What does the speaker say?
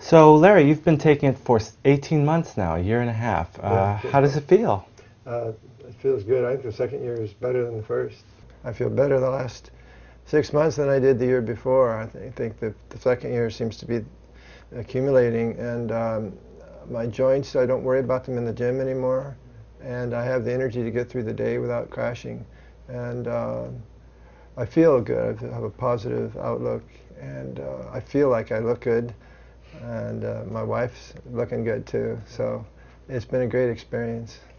So, Larry, you've been taking it for 18 months now, a year and a half. Yeah, How does it feel? it feels good. I think the second year is better than the first. I feel better the last 6 months than I did the year before. I think that the second year seems to be accumulating, and my joints, I don't worry about them in the gym anymore, and I have the energy to get through the day without crashing. And I feel good. I have a positive outlook, and I feel like I look good, and my wife's looking good too. So it's been a great experience.